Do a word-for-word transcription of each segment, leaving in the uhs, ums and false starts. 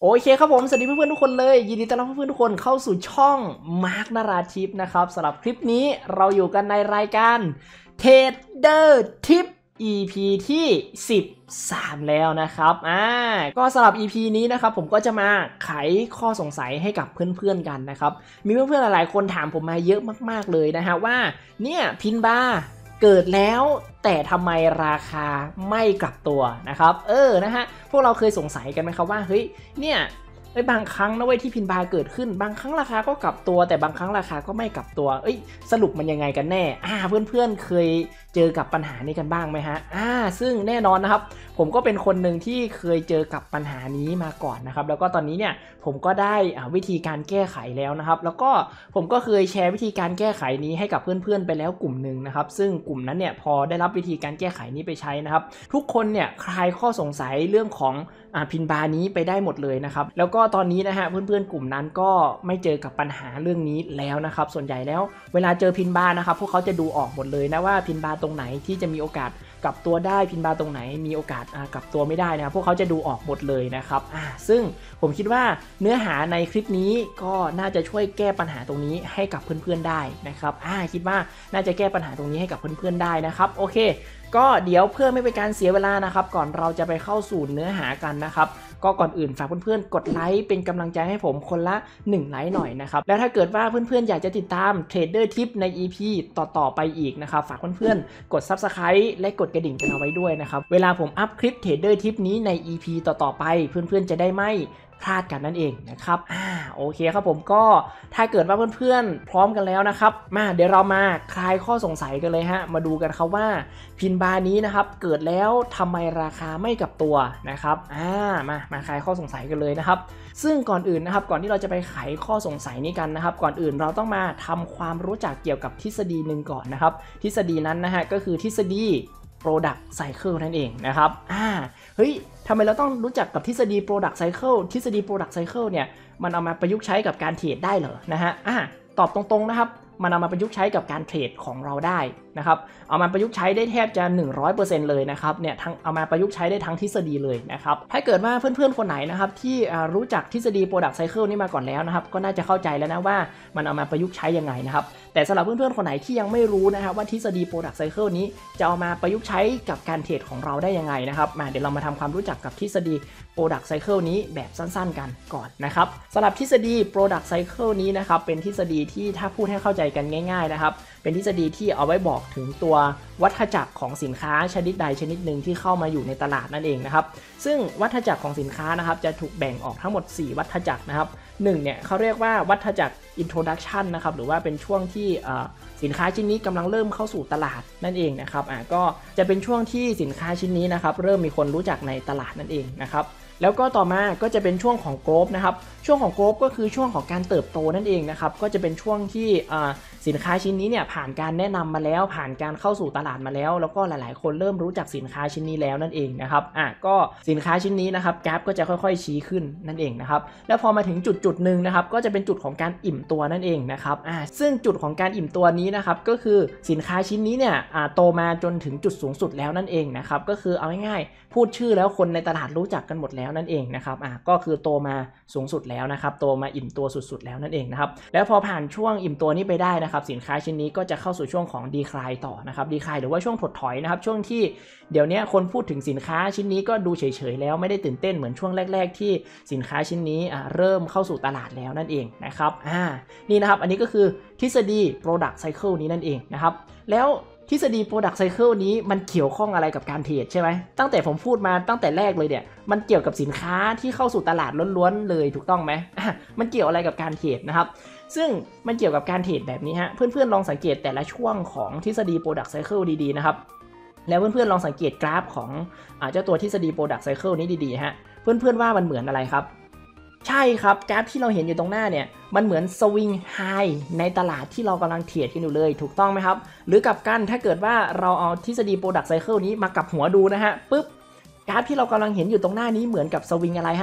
โอเคครับผมสวัสดีเพื่อนๆทุกคนเลยยินดีต้อนรับเพื่อนๆทุกคนเข้าสู่ช่องมาร์คนาราทิปนะครับสำหรับคลิปนี้เราอยู่กันในรายการ Trader Tip อี พี ที่สิบสามแล้วนะครับอ่าก็สำหรับ อี พี นี้นะครับผมก็จะมาไขข้อสงสัยให้กับเพื่อนๆกันนะครับมีเพื่อนๆหลายๆคนถามผมมาเยอะมากๆเลยนะฮะว่าเนี่ยพินบาร์เกิดแล้วแต่ทำไมราคาไม่กลับตัวนะครับเออนะฮะพวกเราเคยสงสัยกันไหมครับว่าเฮ้ยเนี่ยไอ้บางครั้งนะเว้ยที่พินบาร์เกิดขึ้นบางครั้งราคาก็กลับตัวแต่บางครั้งราคาก็ไม่กลับตัวเอ้ยสรุปมันยังไงกันแน่อ่าเพื่อนๆเคยเจอกับปัญหานี้กันบ้างไหมฮะอ่าซึ่งแน่นอนนะครับผมก็เป็นคนหนึ่งที่เคยเจอกับปัญหานี้มาก่อนนะครับแล้วก็ตอนนี้เนี่ยผมก็ได้วิธีการแก้ไขแล้วนะครับแล้วก็ผมก็เคยแชร์วิธีการแก้ไขนี้ให้กับเพื่อนๆไปแล้วกลุ่มหนึ่งนะครับซึ่งกลุ่มนั้นเนี่ยพอได้รับวิธีการแก้ไขนี้ไปใช้นะครับทุกคนเนี่ยคลายข้อสงสัยเรื่องของอ่าพินบาร์นี้ไปได้หมดเลยนะครับแล้วก็ตอนนี้นะฮะเพื่อนๆกลุ่มนั้นก็ไม่เจอกับปัญหาเรื่องนี้แล้วนะครับส่วนใหญ่แล้วเวลาเจอพินบาร์นะครับพวกเขาจะดูออกหมดเลยนะว่าพินบาร์ตรงไหนที่จะมีโอกาสกลับตัวได้พินบาร์ตรงไหนมีโอกาสกลับตัวไม่ได้นะครับพวกเขาจะดูออกหมดเลยนะครับอ่าซึ่งผมคิดว่าเนื้อหาในคลิปนี้ก็น่าจะช่วยแก้ปัญหาตรงนี้ให้กับเพื่อนๆได้นะครับอ่าคิดว่าน่าจะแก้ปัญหาตรงนี้ให้กับเพื่อนๆได้นะครับโอเคก็เดี๋ยวเพื่อไม่เป็นการเสียเวลานะครับก่อนเราจะไปเข้าสู่เนื้อหากันนะครับก็ก่อนอื่นฝากเพื่อนๆกดไลค์เป็นกำลังใจให้ผมคนละหนึ่งไลค์หน่อยนะครับแล้วถ้าเกิดว่าเพื่อนๆอยากจะติดตาม Trader Tip ใน อี พี ต่อๆไปอีกนะครับฝากเพื่อนๆกด Subscribe และกดกระดิ่งกันเอาไว้ด้วยนะครับเวลาผมอัพคลิป Trader Tip นี้ใน อี พี ต่อๆไปเพื่อนๆจะได้ไม่พลาดกันนั่นเองนะครับอ่าโอเคครับผมก็ถ้าเกิดว่าเพื่อนๆพร้อมกันแล้วนะครับมาเดี๋ยวเรามาคลายข้อสงสัยกันเลยฮะมาดูกันครับว่าพินบาร์นี้นะครับเกิดแล้วทำไมราคาไม่กลับตัวนะครับอ่ามามาคลายข้อสงสัยกันเลยนะครับซึ่งก่อนอื่นนะครับก่อนที่เราจะไปไขข้อสงสัยนี้กันนะครับก่อนอื่นเราต้องมาทำความรู้จักเกี่ยวกับทฤษฎีหนึ่งก่อนนะครับทฤษฎีนั้นนะฮะก็คือทฤษฎี Product Cycle นั่นเองนะครับอ่าเฮ้ยทำไมเราต้องรู้จักกับทฤษฎี Product Cycle ทฤษฎี Product Cycle เนี่ยมันเอามาประยุกต์ใช้กับการเทรดได้เหรอนะฮะอ่าตอบตรงๆนะครับมันเอามาประยุกต์ใช้กับการเทรดของเราได้นะครับเอามาประยุกต์ใช้ได้แทบจะ หนึ่งร้อยเปอร์เซ็นต์ เลยนะครับเนี่ยทั้งเอามาประยุกต์ใช้ได้ทั้งทฤษฎีเลยนะครับถ้าเกิดว่าเพื่อนๆคนไหนนะครับที่รู้จักทฤษฎี Product Cycle นี้มาก่อนแล้วนะครับก็น่าจะเข้าใจแล้วนะว่ามันเอามาประยุกต์ใช้ยังไงนะครับแต่สำหรับเพื่อนๆคนไหนที่ยังไม่รู้นะครับว่าทฤษฎี Product Cycle นี้จะเอามาประยุกต์ใช้กับการเทรดของเราได้ยังไงนะครับมาเดี๋ยวเรามาทำความรู้จักกับทฤษฎี Product Cycle นี้แบบสั้นๆกันก่อนนะครับสำหรับทฤษฎี Product Cycle นี้นะครับเป็นทฤษฎีที่ถ้าพูดให้เข้าใจกันง่ายๆนะครับเป็นทฤษฎีที่เอาไว้บอกถึงตัววัฏจักรของสินค้าชนิดใดชนิดหนึ่งที่เข้ามาอยู่ในตลาดนั่นเองนะครับซึ่งวัฏจักรของสินค้านะครับจะถูกแบ่งออกทั้งหมดสี่วัฏจักรนะครับหนึ่งเนี่ยเขาเรียกว่าวัฏจักร introduction นะครับหรือว่าเป็นช่วงที่สินค้าชิ้นนี้กำลังเริ่มเข้าสู่ตลาดนั่นเองนะครับอ่าก็จะเป็นช่วงที่สินค้าชิ้นนี้นะครับเริ่มมีคนรู้จักในตลาดนั่นเองนะครับแล้วก็ต่อมาก็จะเป็นช่วงของโกรฟนะครับช่วงของโกรฟก็คือช่วงของการเติบโตนั่นเองนะครับก็จะเป็นช่วงที่สินค้าชิ้นนี้เนี่ยผ่านการแนะนำมาแล้วผ่านการเข้าสู่ตลาดมาแล้วแล้วก็หลายๆคนเริ่มรู้จักสินค้าชิ้นนี้แล้วนั่นเองนะครับอ่ะก็สินค้าชิ้นนี้นะครับกราฟก็จะค่อยๆชี้ขึ้นนั่นเองนะครับแล้วพอมาถึงจุดจุดหนึ่งนะครับก็จะเป็นจุดของการอิ่มตัวนั่นเองนะครับอ่ะซึ่งจุดของการอิ่มตัวนี้นะครับก็คือสินค้าชิ้นนี้เนี่ยอ่าโตมาจนถึงจุดสูงสุดแล้วนั่นเองนะครับก็คือเอาง่ายๆพูดชื่อแล้วคนในตลาดรู้จักกันหมดแล้วนั่นเองนะครับอ่ะก็คือโตมาสูงสุดแล้วนะครับโตมาอิ่มตัวสุดๆแล้วนั่นเองนะครับแล้วพอผ่านช่วงอิ่มตัวนี้ไปได้นะครับสินค้าชิ้นนี้ก็จะเข้าสู่ช่วงของดีคลายต่อนะครับดีคลายหรือว่าช่วงถดถอยนะครับช่วงที่เดี๋ยวนี้คนพูดถึงสินค้าชิ้นนี้ก็ดูเฉยๆแล้วไม่ได้ตื่นเต้นเหมือนช่วงแรกๆที่สินค้าชิ้นนี้อ่าเริ่มเข้าสู่ตลาดแล้วนั่นเองนะครับอ่านี่นะครับอันนี้ก็คือทฤษฎี Product Cycle นี้นั่นเองนะครับแล้วทฤษฎี Product Cycle นี้มันเกี่ยวข้องอะไรกับการเทรดใช่ไหมตั้งแต่ผมพูดมาตั้งแต่แรกเลยเนี่ยมันเกี่ยวกับสินค้าที่เข้าสู่ตลาดล้วนๆเลยถูกต้องไหมมันเกี่ยวอะไรกับการเทรดนะครับซึ่งมันเกี่ยวกับการเทรดแบบนี้ฮะเพื่อนๆลองสังเกตแต่ละช่วงของทฤษฎี Product Cycle ดีๆนะครับแล้วเพื่อนๆลองสังเกตกราฟของเจ้าตัวทฤษฎี Product Cycle นี้ดีๆฮะเพื่อนๆว่ามันเหมือนอะไรครับใช่ครับกราฟที่เราเห็นอยู่ตรงหน้าเนี่ยมันเหมือนสวิงไฮในตลาดที่เรากำลังเทรดกันอยู่เลยถูกต้องไหมครับหรือกับกันถ้าเกิดว่าเราเอาทฤษฎี Product Cycle นี้มากับหัวดูนะฮะปึ๊บกราฟที่เรากำลังเห็นอยู่ตรงหน้านี้เหมือนกับสวิงอะไรฮะ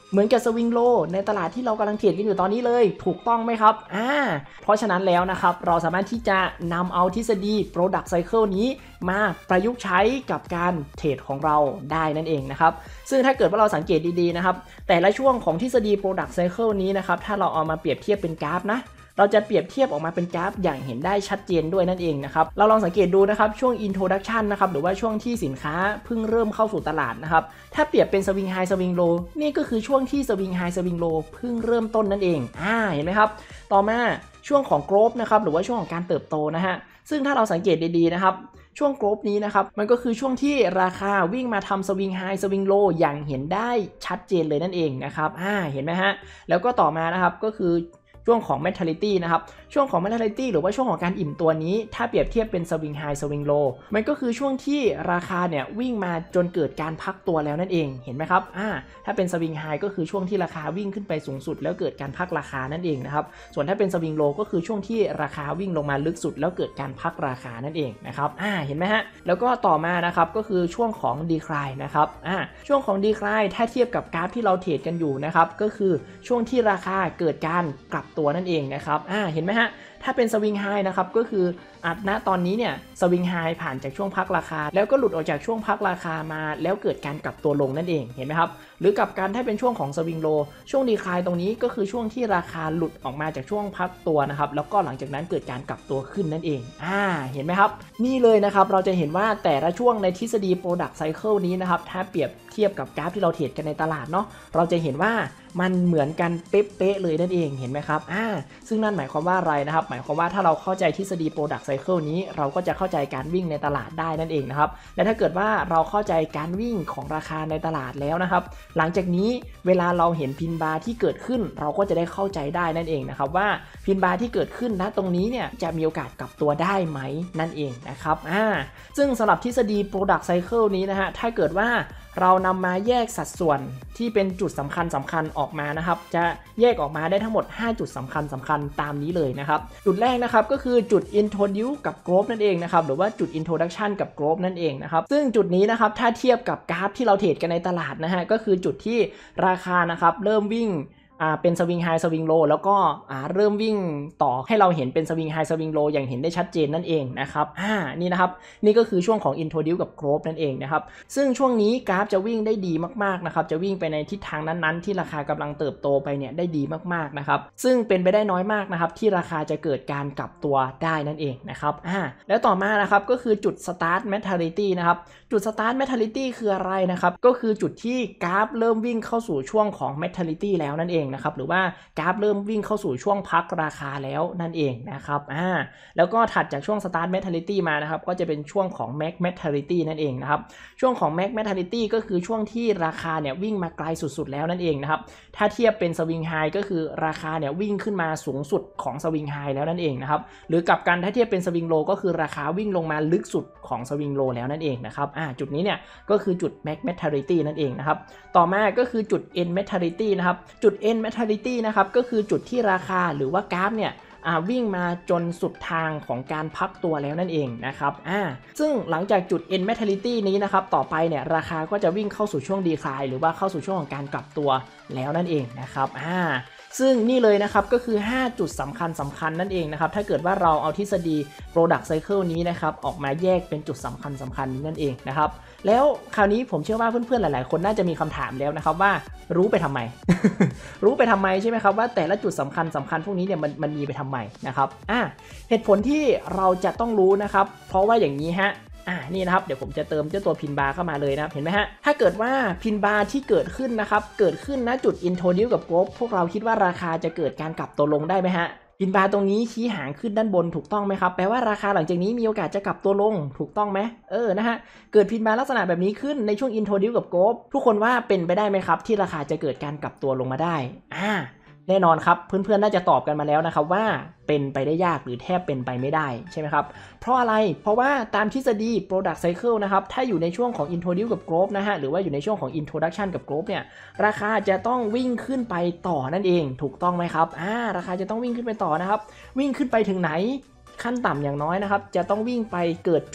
เหมือนกับสวิงโลในตลาดที่เรากำลังเทรดกันอยู่ตอนนี้เลยถูกต้องไหมครับอ่าเพราะฉะนั้นแล้วนะครับเราสามารถที่จะนำเอาทฤษฎี Product Cycle นี้มาประยุกต์ใช้กับการเทรดของเราได้นั่นเองนะครับซึ่งถ้าเกิดว่าเราสังเกตดีๆนะครับแต่ละช่วงของทฤษฎี Product Cycle นี้นะครับถ้าเราเอามาเปรียบเทียบเป็นกราฟนะเราจะเปรียบเทียบออกมาเป็นกราฟอย่างเห็นได้ชัดเจนด้วยนั่นเองนะครับเราลองสังเกตดูนะครับช่วง Introduction นะครับหรือว่าช่วงที่สินค้าเพิ่งเริ่มเข้าสู่ตลาดนะครับถ้าเปรียบเป็นสวิงไฮสวิงโลนี่ก็คือช่วงที่สวิงไฮสวิงโลเพิ่งเริ่มต้นนั่นเองอ่าเห็นไหมครับต่อมาช่วงของโกรฟนะครับหรือว่าช่วงของการเติบโตนะฮะซึ่งถ้าเราสังเกตดีๆนะครับช่วงโกรฟนี้นะครับมันก็คือช่วงที่ราคาวิ่งมาทำสวิงไฮสวิงโลอย่างเห็นได้ชัดเจนเลยนั่นเองนะครับอ่าเห็นไหมฮะแล้วก็ต่อมานะครับก็คือช่วงของ mentality นะครับช่วงของ mentality หรือว่าช่วงของการอิ่มตัวนี้ถ้าเปรียบเทียบเป็น swing high swing low มันก็คือช่วงที่ราคาเนี่ยวิ่งมาจนเกิดการพักตัวแล้วนั่นเองเห็นไหมครับอ่าถ้าเป็น swing high ก็คือช่วงที่ราคาวิ่งขึ้นไปสูงสุดแล้วเกิดการพักราคานั่นเองนะครับส่วนถ้าเป็น swing low ก็คือช่วงที่ราคาวิ่งลงมาลึกสุดแล้วเกิดการพักราคานั่นเองนะครับอ่าเห็นไหมฮะแล้วก็ต่อมานะครับก็คือช่วงของ decline นะครับอ่าช่วงของ decline ถ้าเทียบกับกราฟที่เราเทรดกันอยู่นะครับก็คือช่วงที่ราคาเกิดการกลับตัวนั่นเองนะครับอ่าเห็นไหมฮะถ้าเป็นสวิงไฮนะครับก็คืออัดณตอนนี้เนี่ยสวิงไฮผ่านจากช่วงพักราคาแล้วก็หลุดออกจากช่วงพักราคามาแล้วเกิดการกลับตัวลงนั่นเองเห็นไหมครับหรือกับการถ้าเป็นช่วงของสวิงโลช่วงดีคลายตรงนี้ก็คือช่วงที่ราคาหลุดออกมาจากช่วงพักตัวนะครับแล้วก็หลังจากนั้นเกิดการกลับตัวขึ้นนั่นเองอ่าเห็นไหมครับนี่เลยนะครับเราจะเห็นว่าแต่ละช่วงในทฤษฎี Product Cycle นี้นะครับถ้าเปรียบเทียบกับกราฟที่เราเทรดกันในตลาดเนาะเราจะเห็นว่ามันเหมือนกันเป๊ะๆเลยนั่นเองเห็นไหมครับอ่าซึ่งนั่นหมายความว่าอะไรนะครับหมายความว่าถ้าเราเข้าใจทฤษฎี Product Cycle นี้เราก็จะเข้าใจการวิ่งในตลาดได้นั่นเองนะครับและถ้าเกิดว่าเราเข้าใจการวิ่งของราคาในตลาดแล้วนะครับหลังจากนี้เวลาเราเห็นพินบาร์ที่เกิดขึ้นเราก็จะได้เข้าใจได้นั่นเองนะครับว่าพินบาร์ที่เกิดขึ้นณตรงนี้เนี่ยจะมีโอกาสกลับตัวได้ไหมนั่นเองนะครับอ่าซึ่งสำหรับทฤษฎี Product Cycle นี้นะฮะถ้าเกิดว่าเรานำมาแยกสัดส่วนที่เป็นจุดสำคัญสำคัญออกมานะครับจะแยกออกมาได้ทั้งหมดห้าจุดสำคัญสำคัญตามนี้เลยนะครับจุดแรกนะครับก็คือจุด introduce กับ growth นั่นเองนะครับหรือว่าจุด introduction กับ growth นั่นเองนะครับซึ่งจุดนี้นะครับถ้าเทียบกับกราฟที่เราเทรดกันในตลาดนะฮะก็คือจุดที่ราคานะครับเริ่มวิ่งอ่าเป็นสวิงไฮสวิงโลแล้วก็อ่าเริ่มวิ่งต่อให้เราเห็นเป็นสวิงไฮสวิงโลอย่างเห็นได้ชัดเจนนั่นเองนะครับอ่านี่นะครับนี่ก็คือช่วงของ introduce กับ growth นั่นเองนะครับซึ่งช่วงนี้กราฟจะวิ่งได้ดีมากๆนะครับจะวิ่งไปในทิศทางนั้นๆที่ราคากำลังเติบโตไปเนี่ยได้ดีมากๆนะครับซึ่งเป็นไปได้น้อยมากนะครับที่ราคาจะเกิดการกลับตัวได้นั่นเองนะครับอ่าแล้วต่อมานะครับก็คือจุด start mentality นะครับจุด start mentality คืออะไรนะครับก็คือจุดที่กราฟเริ่มวิ่งเข้าสู่ช่วงของ mentality แล้วนั่นเองนะครับหรือว่ากราฟเริ่มวิ่งเข้าสู่ช่วงพักราคาแล้วนั่นเองนะครับอ่าแล้วก็ถัดจากช่วง start mentality มานะครับก็จะเป็นช่วงของ max mentality นั่นเองนะครับช่วงของ max mentality ก็คือช่วงที่ราคาเนี่ยวิ่งมาไกลสุดๆแล้วนั่นเองนะครับถ้าเทียบเป็น swing high ก็คือราคาเนี่ยวิ่งขึ้นมาสูงสุดของ swing high แล้วนั่นเองนะครับหรือกับกันถ้าเทียบเป็น swing low ก็คือราคาวิ่งลงมาลึกสุดของ swing low แล้วนั่นเองนะครับอ่าจุดนี้เนี่ยก็คือจุด max mentality นั่นเองนะครับต่อมาก็คือจุด end mentality นะครับจุด end mentality นะครับก็คือจุดที่ราคาหรือว่ากราฟเนี่ยวิ่งมาจนสุดทางของการพักตัวแล้วนั่นเองนะครับอ่าซึ่งหลังจากจุด end mentality นี้นะครับต่อไปเนี่ยราคาก็จะวิ่งเข้าสู่ช่วง decline หรือว่าเข้าสู่ช่วงของการกลับตัวแล้วนั่นเองนะครับอ่าซึ่งนี่เลยนะครับก็คือห้าจุดสำคัญสำคัญนั่นเองนะครับถ้าเกิดว่าเราเอาทฤษฎี Product Cycle นี้นะครับออกมาแยกเป็นจุดสำคัญสำคัญนี้นั่นเองนะครับแล้วคราวนี้ผมเชื่อว่าเพื่อนๆหลายๆคนน่าจะมีคำถามแล้วนะครับว่ารู้ไปทำไม รู้ไปทำไมใช่ไหมครับว่าแต่ละจุดสำคัญสำคัญพวกนี้เนี่ยมันมันมีไปทำไมนะครับอ่ะเหตุผลที่เราจะต้องรู้นะครับเพราะว่าอย่างนี้ฮะอ่านี่นะครับเดี๋ยวผมจะเติมเจ้าตัวพินบาร์เข้ามาเลยนะครับเห็นไหมฮะถ้าเกิดว่าพินบาร์ที่เกิดขึ้นนะครับเกิดขึ้นณจุด introduce กับ growth พวกเราคิดว่าราคาจะเกิดการกลับตัวลงได้ไหมฮะพินบาร์ตรงนี้ชี้หางขึ้นด้านบนถูกต้องไหมครับแปลว่าราคาหลังจากนี้มีโอกาสจะกลับตัวลงถูกต้องไหมเออนะฮะเกิดพินบาร์ลักษณะแบบนี้ขึ้นในช่วง introduce กับ growth ทุกคนว่าเป็นไปได้ไหมครับที่ราคาจะเกิดการกลับตัวลงมาได้อ่าแน่นอนครับเพื่อนๆน่าจะตอบกันมาแล้วนะครับว่าเป็นไปได้ยากหรือแทบเป็นไปไม่ได้ใช่ไหมครับเพราะอะไรเพราะว่าตามทฤษฎี Product Cycle นะครับถ้าอยู่ในช่วงของ Introduce กับ Growth นะฮะหรือว่าอยู่ในช่วงของ Introduction กับ Growth เนี่ยราคาจะต้องวิ่งขึ้นไปต่อนั่นเองถูกต้องไหมครับอ่าราคาจะต้องวิ่งขึ้นไปต่อนะครับวิ่งขึ้นไปถึงไหนขั้นต่ำอย่างน้อยนะครับจะต้องวิ่งไปเกิดจุด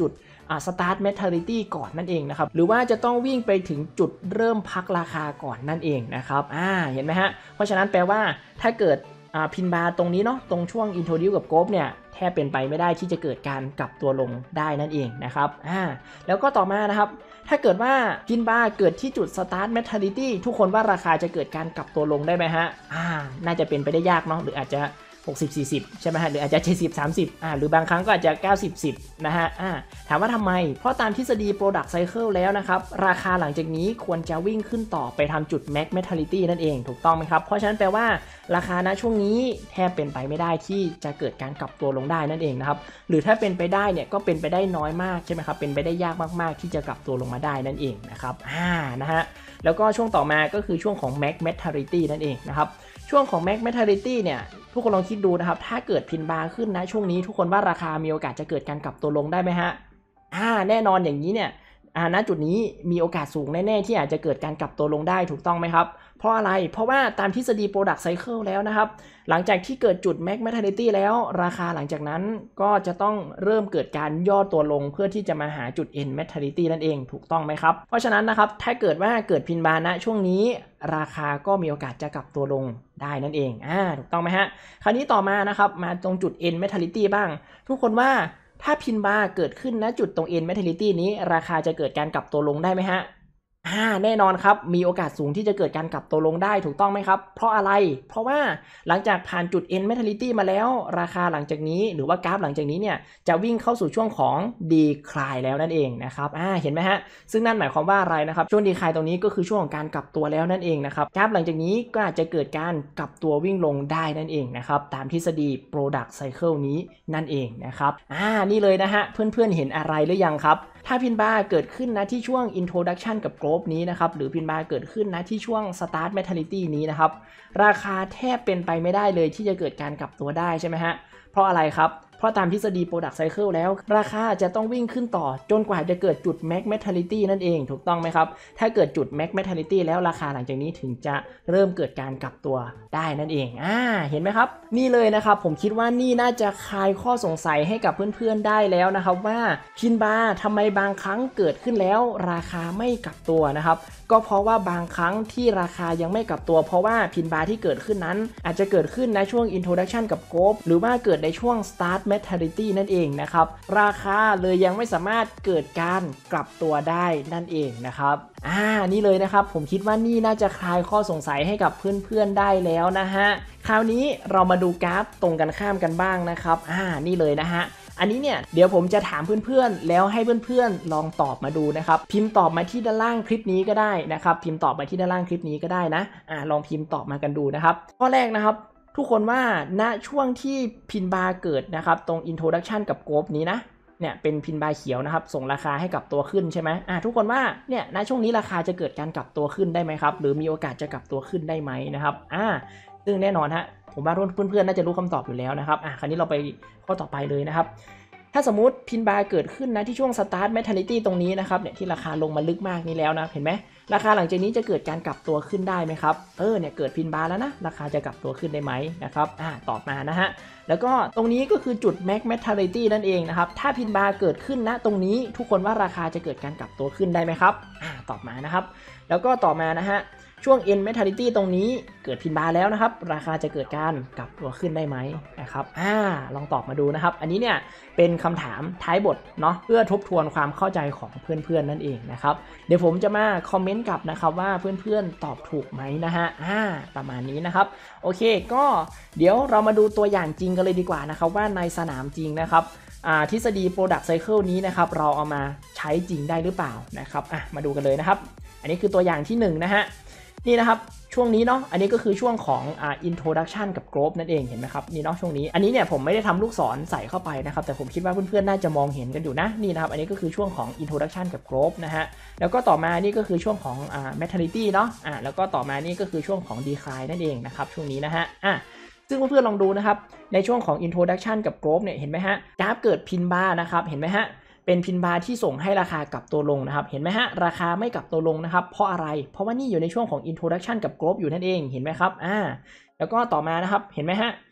อ่า start mentality ก่อนนั่นเองนะครับหรือว่าจะต้องวิ่งไปถึงจุดเริ่มพักราคาก่อนนั่นเองนะครับอ่าเห็นไหมฮะเพราะฉะนั้นแปลว่าถ้าเกิดอ่าพินบาร์ตรงนี้เนาะตรงช่วง introduce กับ growth เนี่ยแทบเป็นไปไม่ได้ที่จะเกิดการกลับตัวลงได้นั่นเองนะครับอ่าแล้วก็ต่อมานะครับถ้าเกิดว่าพินบาร์เกิดที่จุด start mentality ทุกคนว่าราคาจะเกิดการกลับตัวลงได้ไหมฮะอ่าน่าจะเป็นไปได้ยากเนาะหรืออาจจะหกสิบ สี่สิบใช่ไหมฮะหรืออาจจะเจ็ดสิบ สามสิบอ่าหรือบางครั้งก็อาจจะเก้าสิบ สิบนะฮะอ่าถามว่าทำไมเพราะตามทฤษฎี product cycle แล้วนะครับราคาหลังจากนี้ควรจะวิ่งขึ้นต่อไปทำจุด max mentality นั่นเองถูกต้องไหมครับเพราะฉะนั้นแปลว่าราคาณช่วงนี้แทบเป็นไปไม่ได้ที่จะเกิดการกลับตัวลงได้นั่นเองนะครับหรือถ้าเป็นไปได้เนี่ยก็เป็นไปได้น้อยมากใช่ไหมครับเป็นไปได้ยากมากๆที่จะกลับตัวลงมาได้นั่นเองนะครับอ่านะฮะแล้วก็ช่วงต่อมาก็คือช่วงของ max mentality นั่นเองนะครับช่วงของ max mentality เนี่ยทุกคนลองคิดดูนะครับถ้าเกิดพินบาร์ขึ้นนะช่วงนี้ทุกคนว่าราคามีโอกาสจะเกิดการกลับตัวลงได้ไหมฮะอ่าแน่นอนอย่างนี้เนี่ยอ่าณจุดนี้มีโอกาสสูงแน่ๆที่อาจจะเกิดการกลับตัวลงได้ถูกต้องไหมครับเพราะอะไรเพราะว่าตามทฤษฎี product cycle แล้วนะครับหลังจากที่เกิดจุด max mentality แล้วราคาหลังจากนั้นก็จะต้องเริ่มเกิดการย่อตัวลงเพื่อที่จะมาหาจุด end mentality นั่นเองถูกต้องไหมครับเพราะฉะนั้นนะครับถ้าเกิดว่าเกิดพินบาร์ณช่วงนี้ราคาก็มีโอกาสจะกลับตัวลงได้นั่นเองอ่าถูกต้องไหมฮะคราวนี้ต่อมานะครับมาตรงจุด end mentality บ้างทุกคนว่าถ้าพินบาร์เกิดขึ้นณจุดตรง end mentality นี้ราคาจะเกิดการกลับตัวลงได้ไหมฮะอ่าแน่นอนครับมีโอกาสสูงที่จะเกิดการกลับตัวลงได้ถูกต้องไหมครับเพราะอะไรเพราะว่าหลังจากผ่านจุด end mentality มาแล้วราคาหลังจากนี้หรือว่ากราฟหลังจากนี้เนี่ยจะวิ่งเข้าสู่ช่วงของ decline แล้วนั่นเองนะครับอ่าเห็นไหมฮะซึ่งนั่นหมายความว่าอะไรนะครับช่วง decline ตรงนี้ก็คือช่วงของการกลับตัวแล้วนั่นเองนะครับกราฟหลังจากนี้ก็อาจจะเกิดการกลับตัววิ่งลงได้นั่นเองนะครับตามทฤษฎี product cycle นี้นั่นเองนะครับอ่านี่เลยนะฮะเพื่อนๆเห็นอะไรหรือยังครับถ้าพินบาร์เกิดขึ้นนะที่ช่วง introduction กับ growth นี้นะครับหรือพินบาร์เกิดขึ้นนะที่ช่วง start mentality นี้นะครับราคาแทบเป็นไปไม่ได้เลยที่จะเกิดการกลับตัวได้ใช่ไหมฮะเพราะอะไรครับเพราะตามทฤษฎี product cycle แล้วราคาจะต้องวิ่งขึ้นต่อจนกว่าจะเกิดจุด max mentality นั่นเองถูกต้องไหมครับถ้าเกิดจุด max mentality แล้วราคาหลังจากนี้ถึงจะเริ่มเกิดการกลับตัวได้นั่นเองอ่าเห็นไหมครับนี่เลยนะครับผมคิดว่านี่น่าจะคลายข้อสงสัยให้กับเพื่อนๆได้แล้วนะครับว่าพินบาร์ทำไมบางครั้งเกิดขึ้นแล้วราคาไม่กลับตัวนะครับก็เพราะว่าบางครั้งที่ราคายังไม่กลับตัวเพราะว่าพินบาร์ที่เกิดขึ้นนั้นอาจจะเกิดขึ้นในช่วง introduction กับ growth หรือว่าเกิดในช่วง start mentality นั่นเองนะครับราคาเลยยังไม่สามารถเกิดการกลับตัวได้นั่นเองนะครับอ่านี่เลยนะครับผมคิดว่านี่น่าจะคลายข้อสงสัยให้กับเพื่อนๆได้แล้วนะฮะคราวนี้เรามาดูกราฟตรงกันข้ามกันบ้างนะครับอ่านี่เลยนะฮะอันนี้เนี่ยเดี๋ยวผมจะถามเพื่อนๆแล้วให้เพื่อนๆลองตอบมาดูนะครับพิมพ์ตอบมาที่ด้านล่างคลิปนี้ก็ได้นะครับพิมพ์ตอบมาที่ด้านล่างคลิปนี้ก็ได้นะอ่าลองพิมพ์ตอบมากันดูนะครับข้อแรกนะครับทุกคนว่าณช่วงที่พินบาร์เกิดนะครับตรง introduction กับ growth นี้นะเนี่ยเป็นพินบาร์เขียวนะครับส่งราคาให้กลับตัวขึ้นใช่ไหมอ่าทุกคนว่าเนี่ยณช่วงนี้ราคาจะเกิดการกลับตัวขึ้นได้ไหมครับหรือมีโอกาสจะกลับตัวขึ้นได้ไหมนะครับอ่าซึ่งแน่นอนฮะผมว่าเพื่อนๆน่าจะรู้คำตอบอยู่แล้วนะครับอ่าคราวนี้เราไปข้อต่อไปเลยนะครับถ้าสมมุติพินบาร์เกิดขึ้นนะที่ช่วง start mentality ตรงนี้นะครับเนี่ยที่ราคาลงมาลึกมากนี้แล้วนะเห็นไหมราคาหลังจากนี้จะเกิดการกลับตัวขึ้นได้ไหมครับเออเนี่ยเกิดพินบาร์แล้วนะราคาจะกลับตัวขึ้นได้ไหมนะครับอ่าตอบมานะฮะแล้วก็ตรงนี้ก็คือจุด max mentality นั่นเองนะครับถ้าพินบาร์เกิดขึ้นนะตรงนี้ทุกคนว่าราคาจะเกิดการกลับตัวขึ้นได้ไหมครับอ่าตอบมานะครับแล้วก็ต่อมานะฮะช่วง end mentality ตรงนี้เกิดพินบาร์แล้วนะครับราคาจะเกิดการกลับตัวขึ้นได้ไหมนะครับอ่าลองตอบมาดูนะครับอันนี้เนี่ยเป็นคำถามท้ายบทเนาะเพื่อทบทวนความเข้าใจของเพื่อนๆนั่นเองนะครับเดี๋ยวผมจะมาคอมเมนต์กลับนะครับว่าเพื่อนๆตอบถูกไหมนะฮะอ่าประมาณนี้นะครับโอเคก็เดี๋ยวเรามาดูตัวอย่างจริงกันเลยดีกว่านะครับว่าในสนามจริงนะครับอ่าทฤษฎี product cycle นี้นะครับเราเอามาใช้จริงได้หรือเปล่านะครับอ่ะมาดูกันเลยนะครับอันนี้คือตัวอย่างที่หนึ่งนะฮะนี่นะครับช่วงนี้เนาะอันนี้ก็คือช่วงของอ่า introduction กับ growth นั่นเองเห็นไหมครับนี่เนาะช่วงนี้อันนี้เนี่ยผมไม่ได้ทำลูกศรใส่เข้าไปนะครับแต่ผมคิดว่าเพื่อนๆน่าจะมองเห็นกันอยู่นะนี่นะครับอันนี้ก็คือช่วงของ introduction กับ growth นะฮะแล้วก็ต่อมานี่ก็คือช่วงของอ่า mentality เนาะอ่าแล้วก็ต่อมานี่ก็คือช่วงของ decline นั่นเองนะครับช่วงนี้นะฮะอ่ะซึ่งเพื่อนๆลองดูนะครับในช่วงของ introduction กับ growth เนี่ยเห็นไหมฮะกราฟเกิดพินบาร์นะครับเห็นไหมฮะเป็นพินบาร์ที่ส่งให้ราคากลับตัวลงนะครับเห็นไหมฮะราคาไม่กลับตัวลงนะครับเพราะอะไรเพราะว่านี่อยู่ในช่วงของ introduction กับ growth อยู่นั่นเองเห็นไหมครับอ่าแล้วก็ต่อมานะครับเห็นไหมฮะช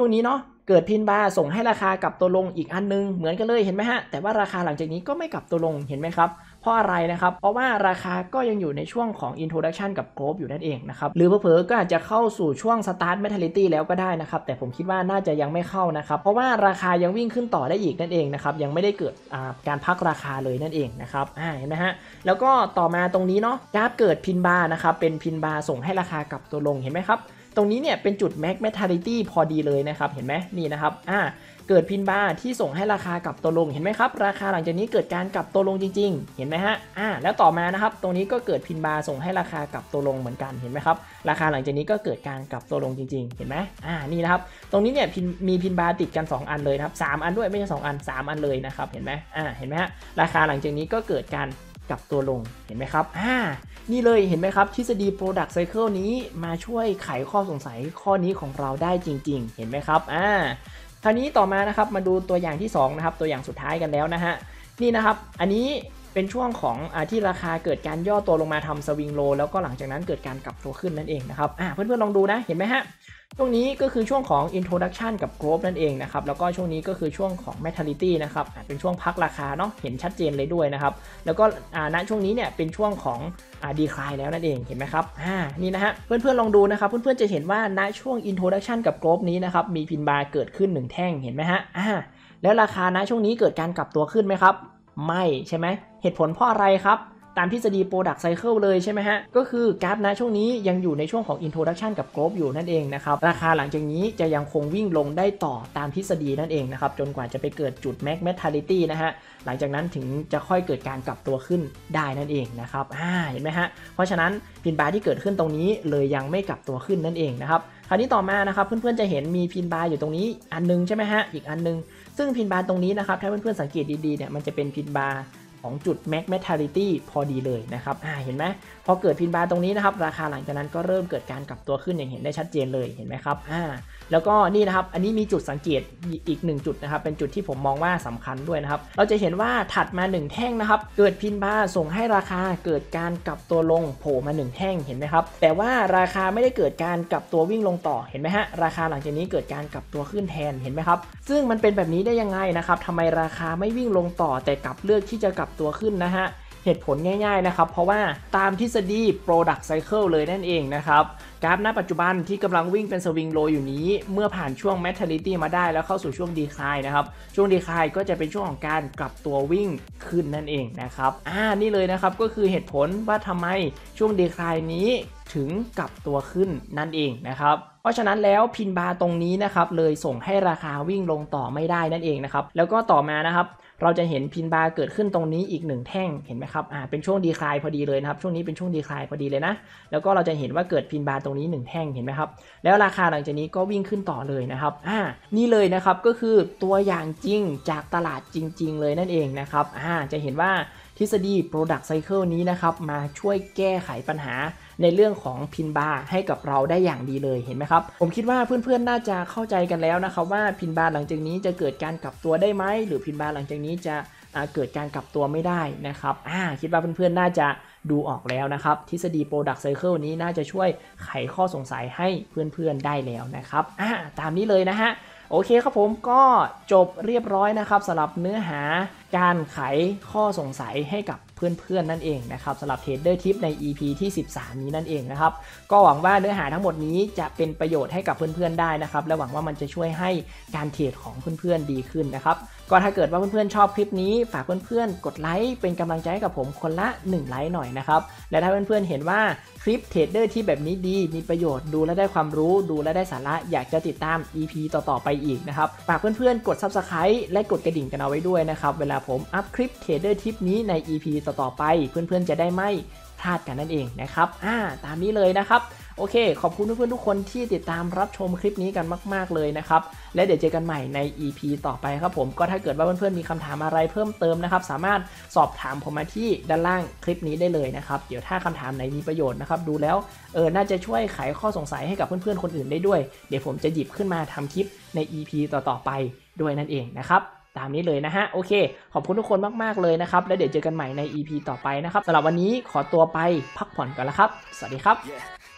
ช่วงนี้เนาะเกิดพินบาร์ส่งให้ราคากลับตัวลงอีกอันนึงเหมือนกันเลยเห็นไหมฮะแต่ว่าราคาหลังจากนี้ก็ไม่กลับตัวลงเห็นไหมครับเพราะอะไรนะครับเพราะว่าราคาก็ยังอยู่ในช่วงของ introduction กับ growth อยู่นั่นเองนะครับหรือเผลอๆก็อาจจะเข้าสู่ช่วง start mentality แล้วก็ได้นะครับแต่ผมคิดว่าน่าจะยังไม่เข้านะครับเพราะว่าราคายังวิ่งขึ้นต่อได้อีกนั่นเองนะครับยังไม่ได้เกิดการพักราคาเลยนั่นเองนะครับอ่าเห็นไหมฮะแล้วก็ต่อมาตรงนี้เนาะกราฟเกิดพินบาร์นะครับเป็นพินบาร์ส่งให้ราคากลับตัวลงเห็นไหมครับตรงนี้เนี่ยเป็นจุด max mentality พอดีเลยนะครับเห็นไหมนี่นะครับอ่าเกิดพินบาร์ที่ส่งให้ราคากลับตัวลงเห็นไหมครับราคาหลังจากนี้เกิดการกลับตัวลงจริงๆเห็นไหมฮะอ่าแล้วต่อมานะครับตรงนี้ก็เกิดพินบาร์ส่งให้ราคากลับตัวลงเหมือนกันเห็นไหมครับราคาหลังจากนี้ก็เกิดการกลับตัวลงจริงๆเห็นไหมอ่านี่นะครับตรงนี้เนี่ยมีพินบาร์ติดกันสองอันเลยครับสามอันด้วยไม่ใช่สองอันสามอันเลยนะครับเห็นไหมอ่าเห็นไหมฮะราคาหลังจากนี้ก็เกิดการกลับตัวลงเห็นไหมครับอ่านี่เลยเห็นไหมครับทฤษฎี product cycle นี้มาช่วยไขข้อสงสัยข้อนี้ของเราได้จริงๆเห็นไหมครับอ่าคราวนี้ต่อมานะครับมาดูตัวอย่างที่สองนะครับตัวอย่างสุดท้ายกันแล้วนะฮะนี่นะครับอันนี้เป็นช่วงของอ่าที่ราคาเกิดการย่อตัวลงมาทำสวิงโลแล้วก็หลังจากนั้นเกิดการกลับตัวขึ้นนั่นเองนะครับอ่าเพื่อนๆลองดูนะเห็นไหมฮะช่วงนี้ก็คือช่วงของ introduction กับ growth นั่นเองนะครับแล้วก็ช่วงนี้ก็คือช่วงของ mentality นะครับเป็นช่วงพักราคาเนาะเห็นชัดเจนเลยด้วยนะครับแล้วก็อ่าณช่วงนี้เนี่ยเป็นช่วงของอ่า decline แล้วนั่นเองเห็นไหมครับอ่านี่นะฮะเพื่อนๆลองดูนะครับเพื่อนๆจะเห็นว่าณช่วง introduction กับ growth นี้นะครับมีพินบาร์เกิดขึ้นหนึ่งแท่งเห็นไหมฮะอ่าแล้วราคาณช่วงนี้เกิดการกลับตัวขึ้นไหมครับไม่ใช่ไหมเหตุผลเพราะอะไรครับตามทฤษฎี product cycle เลยใช่ไหมฮะก็คือกราฟนะช่วงนี้ยังอยู่ในช่วงของ introduction กับ growth อยู่นั่นเองนะครับราคาหลังจากนี้จะยังคงวิ่งลงได้ต่อตามทฤษฎีนั่นเองนะครับจนกว่าจะไปเกิดจุด max mentality นะฮะหลังจากนั้นถึงจะค่อยเกิดการกลับตัวขึ้นได้นั่นเองนะครับอ่าเห็นไหมฮะเพราะฉะนั้นพินบาร์ที่เกิดขึ้นตรงนี้เลยยังไม่กลับตัวขึ้นนั่นเองนะครับคราวนี้ต่อมานะครับเพื่อนๆจะเห็นมีพินบาร์อยู่ตรงนี้อันนึงใช่ไหมฮะอีกอันนึงซึ่งพินบาร์ตรงนี้นะครับถ้าเพื่อนๆสังเกตดีๆเนี่ยมันจะเป็นพินบาร์ของจุด max mentality พอดีเลยนะครับอ่าเห็นไหมพอเกิดพินบาร์ตรงนี้นะครับราคาหลังจากนั้นก็เริ่มเกิดการกลับตัวขึ้นอย่างเห็นได้ชัดเจนเลยเห็นไหมครับอ่าแล้วก็นี่นะครับอันนี้มีจุดสังเกตอีกหนึ่งจุดนะครับเป็นจุดที่ผมมองว่าสำคัญด้วยนะครับเราจะเห็นว่าถัดมาหนึ่งแท่งนะครับเกิดพินบาร์ส่งให้ราคาเกิดการกลับตัวลงโผล่มาหนึ่งแท่งเห็นไหมครับแต่ว่าราคาไม่ได้เกิดการกลับตัววิ่งลงต่อเห็นไหมฮะราคาหลังจากนี้เกิดการกลับตัวขึ้นแทนเห็นไหมครับซึ่งมันเป็นแบบนี้ได้ยังไงนะครับทำไมราคาไม่วิ่งลงต่อแต่กลับเลือกที่จะกลับตัวขึ้นนะฮะเหตุผลง่ายๆนะครับเพราะว่าตามทฤษฎี product cycle เลยนั่นเองนะครับกราฟณปัจจุบันที่กำลังวิ่งเป็นสวิงโลอยู่นี้เมื่อผ่านช่วง mentality มาได้แล้วเข้าสู่ช่วง decline นะครับช่วง decline ก็จะเป็นช่วงของการกลับตัววิ่งขึ้นนั่นเองนะครับอ่านี่เลยนะครับก็คือเหตุผลว่าทำไมช่วง decline นี้ถึงกลับตัวขึ้นนั่นเองนะครับเพราะฉะนั้นแล้วพินบาร์ตรงนี้นะครับเลยส่งให้ราคาวิ่งลงต่อไม่ได้นั่นเองนะครับแล้วก็ต่อมานะครับเราจะเห็นพินบาร์เกิดขึ้นตรงนี้อีกหนึ่งแท่งเห็นไหมครับอ่าเป็นช่วงดีคลายพอดีเลยนะครับช่วงนี้เป็นช่วงดีคลายพอดีเลยนะแล้วก็เราจะเห็นว่าเกิดพินบาร์ตรงนี้หนึ่งแท่งเห็นไหมครับแล้วราคาหลังจากนี้ก็วิ่งขึ้นต่อเลยนะครับอ่านี่เลยนะครับก็คือตัวอย่างจริงจากตลาดจริงๆเลยนั่นเองนะครับอ่าจะเห็นว่าทฤษฎี product cycle นี้นะครับมาช่วยแก้ไขปัญหาในเรื่องของพินบาร์ให้กับเราได้อย่างดีเลยเห็นไหมครับผมคิดว่าเพื่อนๆน่าจะเข้าใจกันแล้วนะครับว่าพินบาร์หลังจากนี้จะเกิดการกลับตัวได้ไหมหรือพินบาร์หลังจากนี้จะเกิดการกลับตัวไม่ได้นะครับอ่าคิดว่าเพื่อนๆน่าจะดูออกแล้วนะครับทฤษฎี product cycle นี้น่าจะช่วยไขข้อสงสัยให้เพื่อนๆได้แล้วนะครับอ่าตามนี้เลยนะฮะโอเคครับผมก็จบเรียบร้อยนะครับสำหรับเนื้อหาการไขข้อสงสัยให้กับเพื่อนๆนั่นเองนะครับสำหรับ Trader Tip ใน อี พี ที่สิบสามนี้นั่นเองนะครับก็หวังว่าเนื้อหาทั้งหมดนี้จะเป็นประโยชน์ให้กับเพื่อนๆได้นะครับและหวังว่ามันจะช่วยให้การเทรดของเพื่อนๆดีขึ้นนะครับก็ถ้าเกิดว่าเพื่อนๆชอบคลิปนี้ฝากเพื่อนๆกดไลค์เป็นกำลังใจให้กับผมคนละหนึ่งไลค์หน่อยนะครับและถ้าเพื่อนๆเห็นว่าคลิป Trader Tip แบบนี้ดีมีประโยชน์ดูและได้ความรู้ดูและได้สาระอยากจะติดตาม อี พี ต่อๆไปอีกนะครับฝากเพื่อนๆกด Subscribe และกดกระดิ่งกันเอาไว้ด้วยนะครับเวลาผมอัพคลิป Trader Tip นี้ใน อี พี ต่อๆไปเพื่อนๆจะได้ไม่พลาดกันนั่นเองนะครับอ่าตามนี้เลยนะครับโอเคขอบคุณเพื่อนๆทุกคนที่ติดตามรับชมคลิปนี้กันมากๆเลยนะครับและเดี๋ยวเจอกันใหม่ใน อี พี ต่อไปครับผมก็ถ้าเกิดว่าเพื่อนๆมีคำถามอะไรเพิ่มเติมนะครับสามารถสอบถามผมมาที่ด้านล่างคลิปนี้ได้เลยนะครับเดี๋ยวถ้าคำถามไหนมีประโยชน์นะครับดูแล้วเออน่าจะช่วยไขข้อสงสัยให้กับเพื่อนๆคนอื่นได้ด้วยเดี๋ยวผมจะหยิบขึ้นมาทำคลิปใน อี พี ต่อๆไปด้วยนั่นเองนะครับตามนี้เลยนะฮะโอเคขอบคุณทุกคนมากๆเลยนะครับแล้วเดี๋ยวเจอกันใหม่ใน อี พี ต่อไปนะครับสำหรับวันนี้ขอตัวไปพักผ่อนก่อนแล้วครับสวัสดีครับ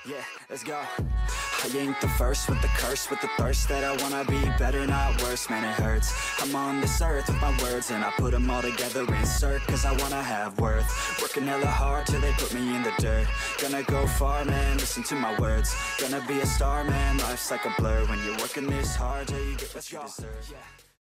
Yeah, let's go. I ain't the first with the curse, with the thirst that I wanna be better, not worse, man it hurts. I'm on this earth with my words and I put them all together, insert, cause I wanna have worth. Working hella hard till they put me in the dirt. Gonna go far, man, listen to my words. Gonna be a star, man, life's like a blur. When you're working this hard till you get what you deserve.